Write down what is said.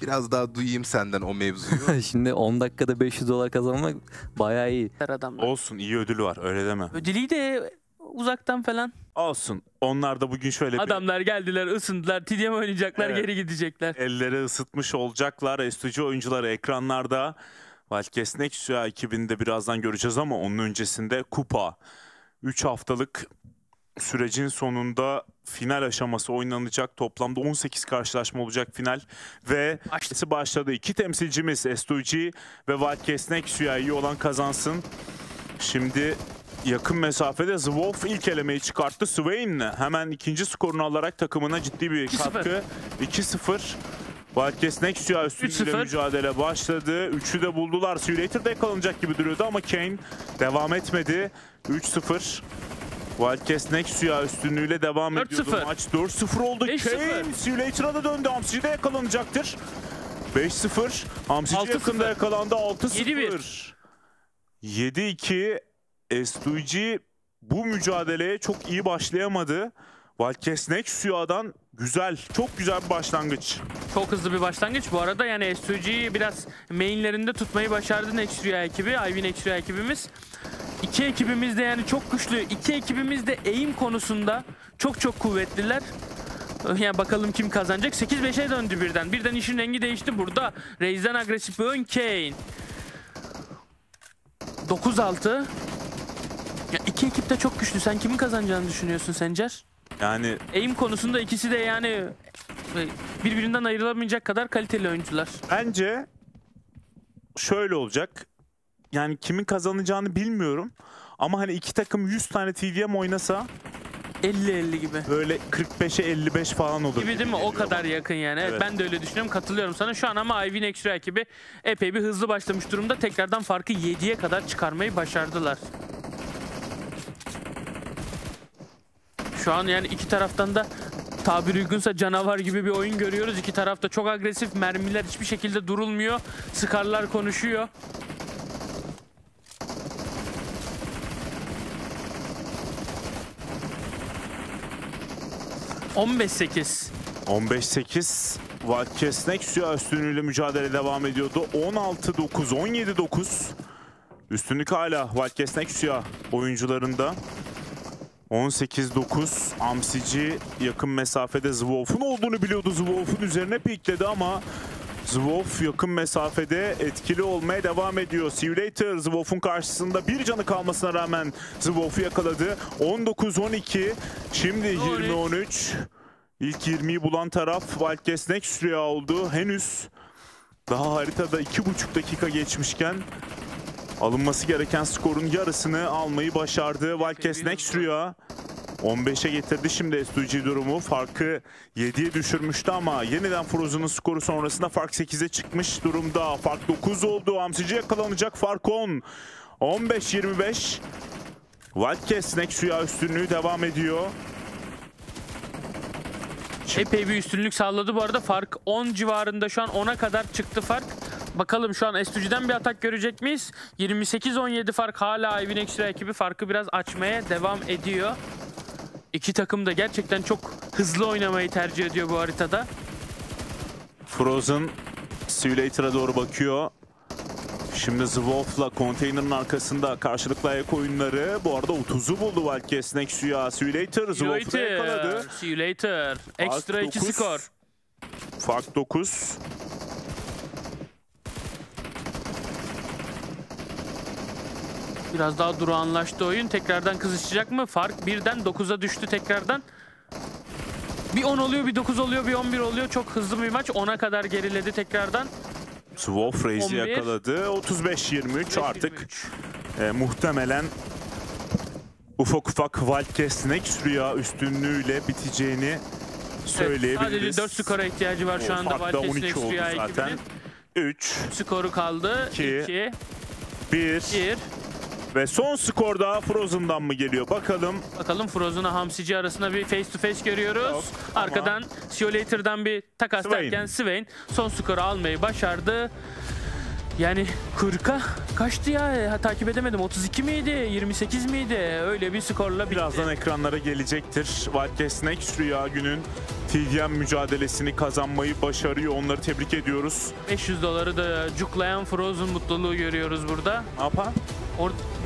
biraz daha duyayım senden o mevzuyu. Şimdi 10 dakikada $500 kazanmak bayağı iyi. Adamlar. Olsun, iyi ödül var, öyle deme. Ödülü de uzaktan falan. Olsun. Onlar da bugün şöyle Adamlar geldiler, ısındılar, TDM oynayacaklar, Evet. geri gidecekler. elleri ısıtmış olacaklar. S2G oyuncuları ekranlarda. Wildcats Nexia ekibinde birazdan göreceğiz ama onun öncesinde kupa. 3 haftalık sürecin sonunda final aşaması oynanacak. Toplamda 18 karşılaşma olacak final. Ve başladı. 2 temsilcimiz S2G ve Wildcats Nexia iyi olan kazansın. Şimdi yakın mesafede Zwolf ilk elemeyi çıkarttı. Swain hemen ikinci skorunu alarak takımına ciddi bir 2-0. katkı. 2-0. Wildcats Nexia üstünlüğüyle 3-0. mücadele başladı. 3'ü de buldular. Simulator'da yakalanacak gibi duruyordu ama Kane devam etmedi. 3-0. Wildcats Nexia üstünlüğüyle devam 4-0. ediyordu. Maç 4-0 oldu. 5-0. Kane Simulator'a da döndü. Hamsici yakalanacaktır. 5-0. Hamsici 6-0. yakında yakalandı. 6-0. 7-1. 7-2. S2G bu mücadeleye çok iyi başlayamadı. Wildcats Nexia'dan güzel, çok güzel bir başlangıç. Çok hızlı bir başlangıç. Bu arada yani S2G'yi biraz mainlerinde tutmayı başardı Nexia ekibi, Ivy Nexia ekibimiz. İki ekibimiz de yani çok güçlü. İki ekibimiz de aim konusunda çok kuvvetliler. Yani bakalım kim kazanacak. 8-5'e döndü birden. Birden işin rengi değişti burada. Raze'den agresif bir oyun Kane. 9-6. Ya iki ekip de çok güçlü. Sen kimin kazanacağını düşünüyorsun Sencer? Yani Aim konusunda ikisi de yani birbirinden ayrılamayacak kadar kaliteli oyuncular. bence şöyle olacak. Yani kimin kazanacağını bilmiyorum. Ama hani iki takım 100 tane TDM oynasa 50-50 gibi. böyle 45'e 55 falan olur. Gibi değil mi? O geliyor kadar bana. yakın yani. Evet, Evet. ben de öyle düşünüyorum. Katılıyorum sana. Şu an ama Ivy Nexia ekibi epey bir hızlı başlamış durumda. Tekrardan farkı 7'ye kadar çıkarmayı başardılar. Şu an yani iki taraftan da tabir uygunsa canavar gibi bir oyun görüyoruz. İki taraf da çok agresif. Mermiler hiçbir şekilde durulmuyor. Skarlar konuşuyor. ...15-8. 15-8. Wildcats Nexia üstünlüğüyle mücadele devam ediyordu. 16-9, 17-9. Üstünlük hala Wildcats Nexia oyuncularında. 18-9. Hamsici yakın mesafede Zwolf'un olduğunu biliyordu. Zwolf'un üzerine pikledi ama Zwolf yakın mesafede etkili olmaya devam ediyor. Simulator Zwolf'un karşısında bir canı kalmasına rağmen Zwolf'u yakaladı. 19-12. Şimdi 20-13. İlk 20'yi bulan taraf Wildcats Nexia oldu. Henüz daha haritada 2,5 dakika geçmişken alınması gereken skorun yarısını almayı başardı. Wildcats Nexia 15'e getirdi şimdi S2G durumu. Farkı 7'ye düşürmüştü ama yeniden Frozen'ın skoru sonrasında fark 8'e çıkmış durumda. Fark 9 oldu. Hamsici yakalanacak. Fark 10. 15-25. Wildcats Nexia üstünlüğü devam ediyor. Epey bir üstünlük sağladı bu arada. Fark 10 civarında, şu an 10'a kadar çıktı fark. Bakalım şu an S2G'den bir atak görecek miyiz? 28-17 fark, hala Ivy Nexia ekibi farkı biraz açmaya devam ediyor. İki takım da gerçekten çok hızlı oynamayı tercih ediyor bu haritada. Frozen Simulator'a doğru bakıyor. Şimdi Zwolf'la konteynerin arkasında karşılıklı ayak oyunları. Bu arada 30'u buldu Wildcats Nexia. Simulator Zwolf'u yakaladı. See you later. Ekstra 2 9. skor. Fark 9. Biraz daha durağanlaştı oyun. Tekrardan kızışacak mı? Fark birden 9'a düştü tekrardan. Bir 10 oluyor, bir 9 oluyor, bir 11 oluyor. Çok hızlı bir maç. 10'a kadar geriledi tekrardan. Zwolf Raze'i 11. yakaladı. 35-23 artık. Muhtemelen ufak Wildcats Nexia üstünlüğüyle biteceğini söyleyebiliriz. Sadece 4 skora ihtiyacı var şu anda Fark da Wildcats 12 oldu Nexia zaten. ekibinin. 3, Skoru kaldı. 2, 2, 1 1. ve son skor da Frozen'dan mı geliyor? Bakalım. Bakalım Frozen'la Hamsici arasında bir face to face görüyoruz. Yok, ama arkadan Simulator'dan bir takas derken Swain son skoru almayı başardı. Yani 40'a kaçtı ya, takip edemedim. 32 miydi, 28 miydi? Öyle bir skorla bitti. Birazdan ekranlara gelecektir. Wildcats Nexia günün TDM mücadelesini kazanmayı başarıyor. Onları tebrik ediyoruz. $500 da cuklayan Frozen mutluluğu görüyoruz burada. Ne yapar?